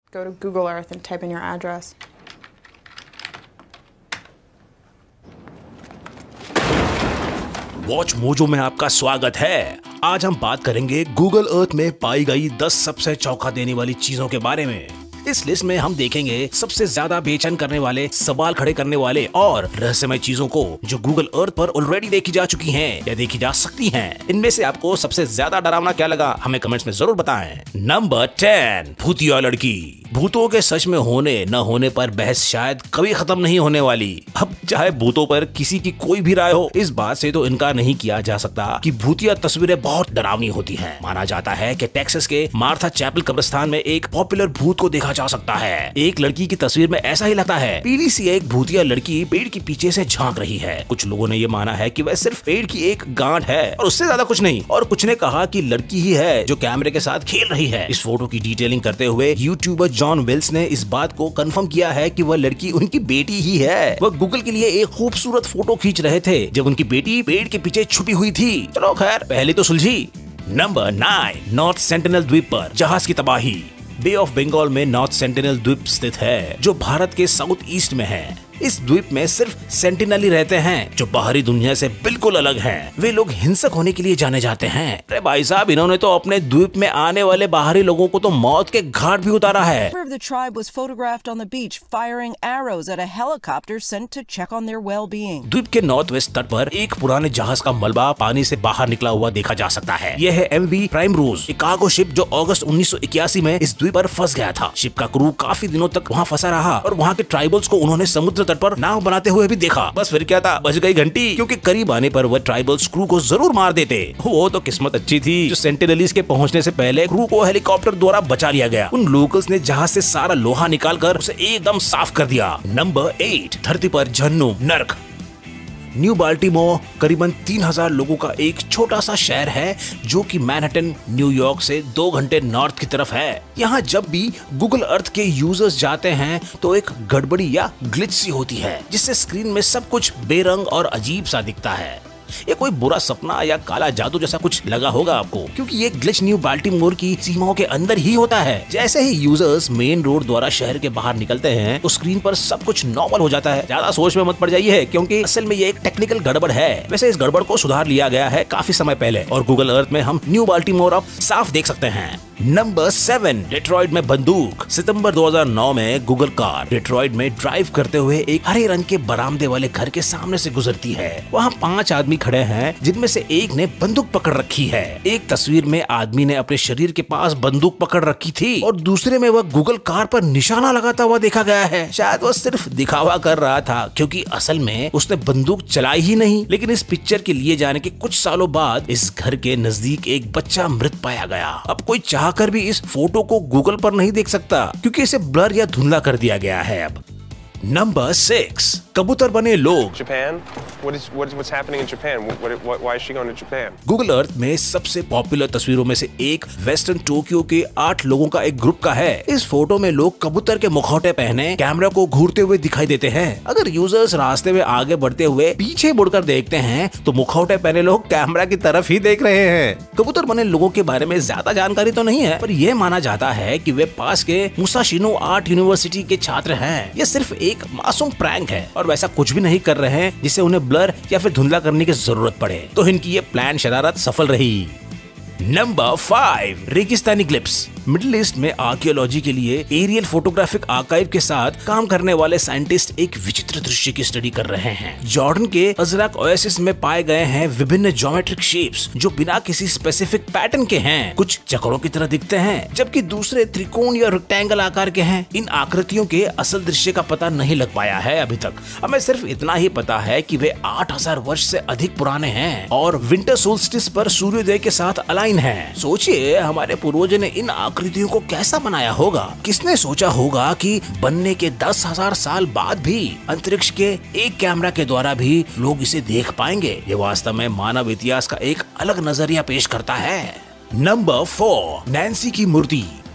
Go to Google Earth and type in your address. WatchMojo में आपका स्वागत है। आज हम बात करेंगे गूगल अर्थ में पाई गई 10 सबसे चौंका देने वाली चीजों के बारे में। इस लिस्ट में हम देखेंगे सबसे ज्यादा बेचैन करने वाले, सवाल खड़े करने वाले और रहस्यमय चीजों को जो गूगल अर्थ पर ऑलरेडी देखी जा चुकी हैं या देखी जा सकती हैं। इनमें से आपको सबसे ज्यादा डरावना क्या लगा, हमें कमेंट्स में जरूर बताएं। नंबर 10, भूतिया लड़की। भूतों के सच में होने न होने पर बहस शायद कभी खत्म नहीं होने वाली। अब चाहे भूतों पर किसी की कोई भी राय हो, इस बात से तो इनकार नहीं किया जा सकता कि भूतिया तस्वीरें बहुत डरावनी होती हैं। माना जाता है कि टेक्सास के मार्था चैपल कब्रिस्तान में एक पॉपुलर भूत को देखा जा सकता है। एक लड़की की तस्वीर में ऐसा ही लगता है, पीली सी एक भूतिया लड़की पेड़ के पीछे से झांक रही है। कुछ लोगों ने ये माना है कि वह सिर्फ पेड़ की एक गांठ है और उससे ज्यादा कुछ नहीं, और कुछ ने कहा कि लड़की ही है जो कैमरे के साथ खेल रही है। इस फोटो की डिटेलिंग करते हुए यूट्यूबर जॉन विल्स ने इस बात को कंफर्म किया है कि वह लड़की उनकी बेटी ही है। वह गूगल के लिए एक खूबसूरत फोटो खींच रहे थे जब उनकी बेटी पेड़ के पीछे छुपी हुई थी। चलो खैर, पहले तो सुलझी। नंबर 9, नॉर्थ सेंटिनल द्वीप पर जहाज की तबाही। बे ऑफ बंगाल में नॉर्थ सेंटिनल द्वीप स्थित है जो भारत के साउथ ईस्ट में है। इस द्वीप में सिर्फ सेंटिनल ही रहते हैं जो बाहरी दुनिया से बिल्कुल अलग हैं। वे लोग हिंसक होने के लिए जाने जाते हैं। अरे भाई साहब, इन्होंने तो अपने द्वीप में आने वाले बाहरी लोगों को तो मौत के घाट भी उतारा है। The tribe was photographed on the beach firing arrows at a helicopter sent to check on their well-being. द्वीप के नॉर्थ वेस्ट तट पर एक पुराने जहाज का मलबा पानी से बाहर निकला हुआ देखा जा सकता है। यह है MV प्राइमरोज, एक कार्गो शिप जो अगस्त 1981 में इस द्वीप पर फंस गया था। शिप का क्रू काफी दिनों तक वहाँ फंसा रहा और वहाँ के ट्राइबल्स को उन्होंने समुद्र तट पर नाव बनाते हुए भी देखा। बस फिर क्या था, बज गई घंटी, क्योंकि करीब आने पर वह ट्राइबल्स क्रू को जरूर मार देते। वो तो किस्मत अच्छी थी जो सेंटिनलीज के पहुंचने से पहले क्रू को हेलीकॉप्टर द्वारा बचा लिया गया। उन लोकल्स ने जहाज से सारा लोहा निकालकर उसे एकदम साफ कर दिया। नंबर 8, धरती पर जहन्नुम, नर्क। न्यू बाल्टीमोर करीबन 3000 लोगों का एक छोटा सा शहर है जो कि मैनहट्टन, न्यूयॉर्क से 2 घंटे नॉर्थ की तरफ है। यहाँ जब भी गूगल अर्थ के यूजर्स जाते हैं तो एक गड़बड़ी या ग्लिच सी होती है जिससे स्क्रीन में सब कुछ बेरंग और अजीब सा दिखता है। ये कोई बुरा सपना या काला जादू जैसा कुछ लगा होगा आपको, क्योंकि ये ग्लिच न्यू बाल्टीमोर की सीमाओं के अंदर ही होता है। जैसे ही यूजर्स मेन रोड द्वारा शहर के बाहर निकलते हैं तो स्क्रीन पर सब कुछ नॉर्मल हो जाता है। ज्यादा सोच में मत पड़ जाइए, क्योंकि असल में ये एक टेक्निकल गड़बड़ है। वैसे इस गड़बड़ को सुधार लिया गया है काफी समय पहले और गूगल अर्थ में हम न्यू बाल्टीमोर अब साफ देख सकते हैं। नंबर 7, डेट्रॉइट में बंदूक। सितंबर 2009 में गूगल कार डेट्रॉइट में ड्राइव करते हुए एक हरे रंग के बरामदे वाले घर के सामने से गुजरती है। वहाँ 5 आदमी खड़े हैं जिनमें से एक ने बंदूक पकड़ रखी है। एक तस्वीर में आदमी ने अपने शरीर के पास बंदूक पकड़ रखी थी और दूसरे में वह गूगल कार पर निशाना लगाता हुआ देखा गया है। शायद वह सिर्फ दिखावा कर रहा था, क्योंकि असल में उसने बंदूक चलाई ही नहीं। लेकिन इस पिक्चर के लिए जाने के कुछ सालों बाद इस घर के नजदीक एक बच्चा मृत पाया गया। अब कोई चाहकर भी इस फोटो को गूगल पर नहीं देख सकता, क्योंकि इसे ब्लर या धुंधला कर दिया गया है। अब नंबर 6, कबूतर बने लोग। Japan? What's happening in Japan? Why is she going to Japan? Google Earth में सबसे पॉपुलर तस्वीरों में से एक वेस्टर्न टोक्यो के 8 लोगों का एक ग्रुप का है। इस फोटो में लोग कबूतर के मुखौटे पहने कैमरा को घूरते हुए दिखाई देते हैं। अगर यूजर्स रास्ते में आगे बढ़ते हुए पीछे मुड़कर देखते हैं तो मुखौटे पहने लोग कैमरा की तरफ ही देख रहे हैं। कबूतर बने लोगों के बारे में ज्यादा जानकारी तो नहीं है, पर यह माना जाता है कि वे पास के मुसाशिनो आर्ट यूनिवर्सिटी के छात्र हैं। यह सिर्फ एक मासूम प्रैंक है और वैसा कुछ भी नहीं कर रहे हैं जिसे उन्हें ब्लर या फिर धुंधला करने की जरूरत पड़े। तो इनकी ये प्लान शरारत सफल रही। नंबर 5, रेगिस्तानी ग्लिप्स। मिडिल ईस्ट में आर्कियोलॉजी के लिए एरियल फोटोग्राफिक आर्काइव के साथ काम करने वाले साइंटिस्ट एक विचित्र दृश्य की स्टडी कर रहे हैं। जॉर्डन के अजरक ओएसिस में पाए गए हैं विभिन्न ज्योमेट्रिक शेप्स जो बिना किसी स्पेसिफिक पैटर्न के हैं। कुछ चक्रों की तरह दिखते हैं जबकि दूसरे त्रिकोण या रेक्टेंगल आकार के हैं। इन आकृतियों के असल दृश्य का पता नहीं लग पाया है अभी तक। हमें सिर्फ इतना ही पता है कि वे 8000 वर्ष से अधिक पुराने हैं और विंटर सोल्स्टिस पर सूर्योदय के साथ अलाइन हैं। सोचिए, हमारे पूर्वजों ने इन आकृतियों को कैसा बनाया होगा। किसने सोचा होगा कि बनने के 10,000 साल बाद भी अंतरिक्ष के एक कैमरा के द्वारा भी लोग इसे देख पाएंगे। ये वास्तव में मानव इतिहास का एक अलग नजरिया पेश करता है। नंबर 4, नैन्सी की मूर्ति।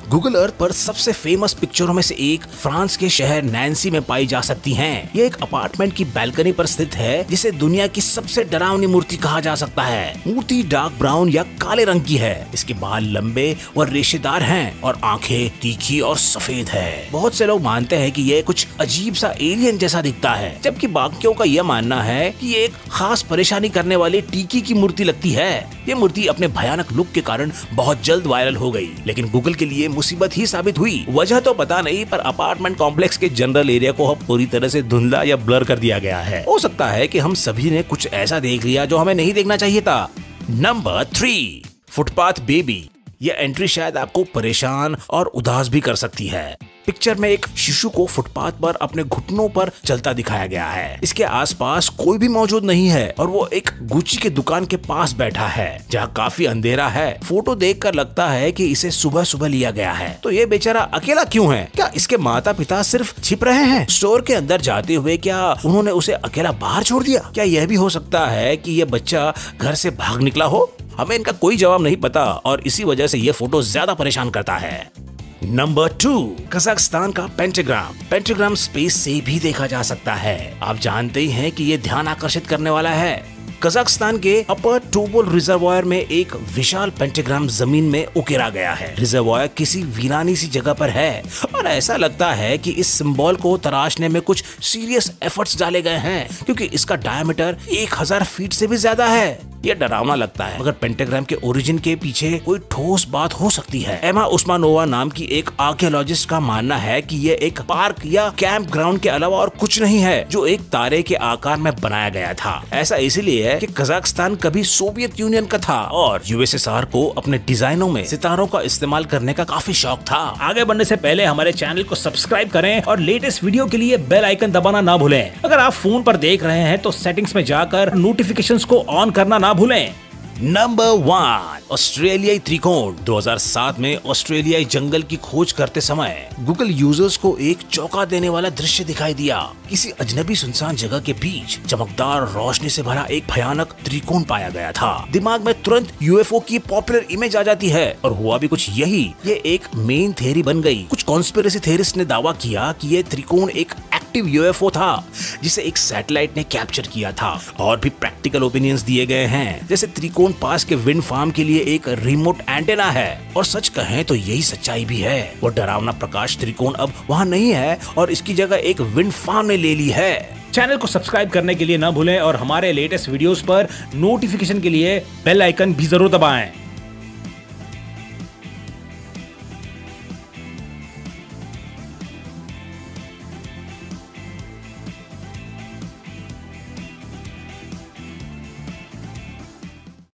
गूगल अर्थ पर सबसे फेमस पिक्चरों में से एक फ्रांस के शहर नैन्सी में पाई जा सकती हैं। ये एक अपार्टमेंट की बैल्कनी पर स्थित है जिसे दुनिया की सबसे डरावनी मूर्ति कहा जा सकता है। मूर्ति डार्क ब्राउन या काले रंग की है। इसके बाल लंबे और रेशेदार हैं और आंखें तीखी और सफेद है। बहुत से लोग मानते हैं कि ये कुछ अजीब सा एलियन जैसा दिखता है, जबकि बाकियों का यह मानना है कि ये एक खास परेशानी करने वाली टीकी की मूर्ति लगती है। ये मूर्ति अपने भयानक लुक के कारण बहुत जल्द वायरल हो गई, लेकिन गूगल के लिए मुसीबत ही साबित हुई। वजह तो पता नहीं, पर अपार्टमेंट कॉम्प्लेक्स के जनरल एरिया को अब पूरी तरह से धुंधला या ब्लर कर दिया गया है। हो सकता है कि हम सभी ने कुछ ऐसा देख लिया जो हमें नहीं देखना चाहिए था। Number 3, footpath baby. यह एंट्री शायद आपको परेशान और उदास भी कर सकती है। पिक्चर में एक शिशु को फुटपाथ पर अपने घुटनों पर चलता दिखाया गया है। इसके आसपास कोई भी मौजूद नहीं है और वो एक गुची के दुकान के पास बैठा है जहाँ काफी अंधेरा है। फोटो देखकर लगता है कि इसे सुबह सुबह लिया गया है। तो ये बेचारा अकेला क्यों है? क्या इसके माता पिता सिर्फ छिप रहे हैं? स्टोर के अंदर जाते हुए क्या उन्होंने उसे अकेला बाहर छोड़ दिया? क्या यह भी हो सकता है कि ये बच्चा घर से भाग निकला हो? हमें इनका कोई जवाब नहीं पता और इसी वजह से ये फोटो ज्यादा परेशान करता है। नंबर 2, कजाकिस्तान का पेंटाग्राम। पेंटाग्राम स्पेस से भी देखा जा सकता है। आप जानते ही हैं कि ये ध्यान आकर्षित करने वाला है। कजाकिस्तान के अपर टोबोल रिजर्वायर में एक विशाल पेंटाग्राम जमीन में उकेरा गया है। रिजर्वायर किसी वीरानी सी जगह पर है और ऐसा लगता है कि इस सिंबल को तराशने में कुछ सीरियस एफर्ट्स डाले गए हैं, क्योंकि इसका डायमीटर 1000 फीट से भी ज्यादा है। यह डरावना लगता है, मगर पेंटाग्राम के ओरिजिन के पीछे कोई ठोस बात हो सकती है। एमा उस्मानोवा नाम की एक आर्कियोलॉजिस्ट का मानना है कि यह एक पार्क या कैंप ग्राउंड के अलावा और कुछ नहीं है, जो एक तारे के आकार में बनाया गया था। ऐसा इसलिए है कि कजाकिस्तान कभी सोवियत यूनियन का था और यूएसएसआर को अपने डिजाइनों में सितारों का इस्तेमाल करने का काफी शौक था। आगे बढ़ने से पहले हमारे चैनल को सब्सक्राइब करें और लेटेस्ट वीडियो के लिए बेल आइकन दबाना ना भूलें। अगर आप फोन पर देख रहे हैं तो सेटिंग्स में जाकर नोटिफिकेशंस को ऑन करना ना भूलें। नंबर 1, ऑस्ट्रेलियाई त्रिकोण। 2007 में ऑस्ट्रेलियाई जंगल की खोज करते समय गूगल यूजर्स को एक चौंका देने वाला दृश्य दिखाई दिया। किसी अजनबी सुनसान जगह के बीच चमकदार रोशनी से भरा एक भयानक त्रिकोण पाया गया था। दिमाग में तुरंत यूएफओ की पॉपुलर इमेज आ जाती है और हुआ भी कुछ यही। ये एक मेन थ्योरी बन गई। कुछ कॉन्स्पिरेसी थ्योरिस्ट ने दावा किया कि ये त्रिकोण एक एक्टिव यूएफओ था जिसे एक सैटेलाइट ने कैप्चर किया था। और भी प्रैक्टिकल ओपिनियंस दिए गए हैं, जैसे त्रिकोण पास के विंड फार्म के लिए एक रिमोट एंटेना है। और सच कहें तो यही सच्चाई भी है। वो डरावना प्रकाश त्रिकोण अब वहाँ नहीं है और इसकी जगह एक विंड फार्म ने ले ली है। चैनल को सब्सक्राइब करने के लिए ना भूलें और हमारे लेटेस्ट वीडियोस पर नोटिफिकेशन के लिए बेल आइकन भी जरूर दबाएं।